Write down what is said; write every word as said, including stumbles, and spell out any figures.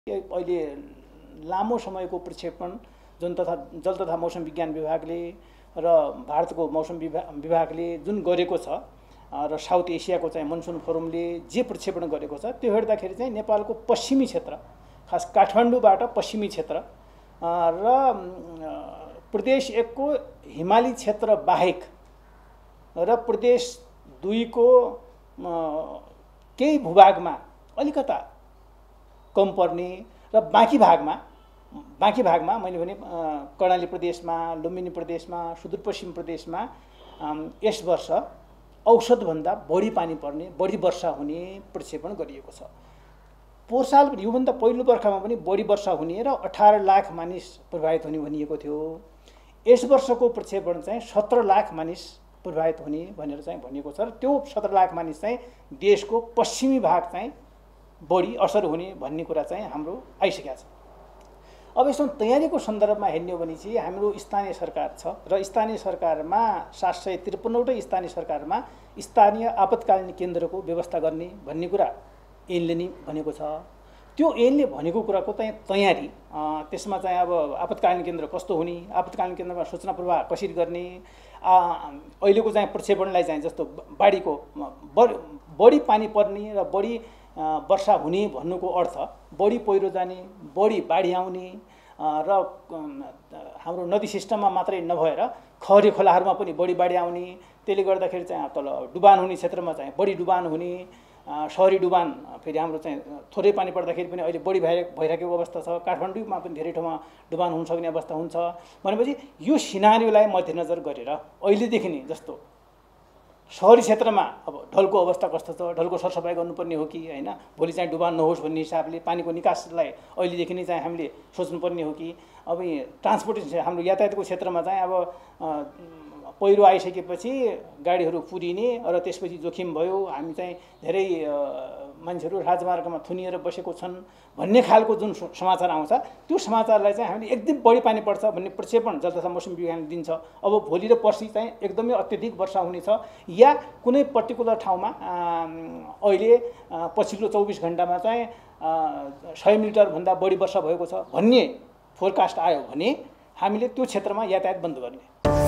अहिले लामो समयको प्रक्षेपण जुन तथा जल तथा मौसम विज्ञान विभागले र भारतको मौसम विभागले जुन गरेको छ र साउथ एसियाको चाहिँ मनसुन फोरमले जे प्रक्षेपण गरेको छ त्यो हेर्दाखेरि चाहिँ नेपालको पश्चिमी क्षेत्र खास काठमाडौँबाट पश्चिमी क्षेत्र र प्रदेश एक को हिमाली क्षेत्र बाहेक र प्रदेश दुई को केही भूभागमा अलिकता कम पर्ने र बाँकी भागमा बाँकी भागमा मैले भने कर्णाली प्रदेशमा लुम्बिनी प्रदेशमा सुदूरपश्चिम प्रदेशमा यस वर्ष औसतभन्दा बढी पानी पर्ने बढी वर्षा हुने प्रक्षेपण गरिएको छ। पोहोर साल योभन्दा पहिलो वर्षमा पनि बढी वर्षा हुने र अठार लाख मानिस प्रभावित हुने भनिएको थियो। यस वर्षको प्रक्षेपण चाहिँ सत्र लाख मानिस प्रभावित हुने भनेर चाहिँ भनिएको छ र त्यो सत्र लाख मानिस चाहिँ देशको पश्चिमी भाग चाहिँ बढी असर हुने भन्ने कुरा चाहिँ हाम्रो आइसकेको छ। अब यसमा तयारीको सन्दर्भमा हेर्ने हो भने चाहिँ हाम्रो स्थानीय सरकार छ र स्थानीय सरकारमा सात सय त्रिपन्नवटै स्थानीय सरकारमा स्थानीय आपतकालीन केन्द्रको व्यवस्था गर्ने भन्ने कुरा ऐनले नि भनेको छ। त्यो ऐनले भनेको कुराको चाहिँ तयारी त्यसमा चाहिँ अब आपतकालीन केन्द्र कस्तो हुने, आपतकालीन केन्द्रमा सूचना प्रवाह कसरी गर्ने, अहिलेको चाहिँ प्रक्षेपणलाई चाहिँ जस्तो बाढीको बढी पानी पर्ने र बढी वर्षा हुने भन्नुको अर्थ बढी पहिरो जाने, बढी बाढी आउने र हाम्रो नदी सिस्टममा मात्रै नभएर खहरे खोलाहरूमा पनि बढी बाढी आउने, त्यसले गर्दाखेरि चाहिँ तल डुबान हुने क्षेत्रमा चाहिँ बढी डुबान हुने, सहरी डुबान फेरि हाम्रो चाहिँ थोरै पानी पर्दाखेरि पनि अहिले बढी भइ भइरहेको अवस्था छ। काठमाडौँमा पनि धेरै ठाउँमा डुबान हुन सक्ने अवस्था हुन्छ भनेपछि यो सिनारियोलाई मध्यनजर गरेर अहिलेदेखि नै जस्तो सहरी क्षेत्रमा अब ढलको अवस्था कस्तो छ, ढलको सरसफाइ गर्नुपर्ने हो कि होइन, भोलि चाहिँ डुबान नहोस् भन्ने हिसाबले पानीको निकासलाई अहिलेदेखि नै चाहिँ हामीले सोच्नुपर्ने हो कि अब ट्रान्सपोर्टेसन हाम्रो यातायातको क्षेत्रमा चाहिँ अब पहिरो आइसकेपछि गाडीहरू पुरिने र त्यसपछि जोखिम भयो, हामी चाहिँ धेरै मान्छेहरू राजमार्गमा थुनिएर बसेको छन् भन्ने खालको जुन समाचार आउँछ त्यो समाचारलाई चाहिँ हामीले एकदम बढी पानी पर्छ भन्ने प्रक्षेपण जल तथा मौसम विज्ञानले दिन्छ। अब भोलि र पर्सि चाहिँ एकदमै अत्यधिक वर्षा हुनेछ या कुनै पर्टिकुलर ठाउँमा अहिले पछिल्लो चौबिस घण्टामा चाहिँ सय मिटरभन्दा बढी वर्षा भएको छ भन्ने फोरकास्ट आयो भने हामीले त्यो क्षेत्रमा यातायात बन्द गर्ने।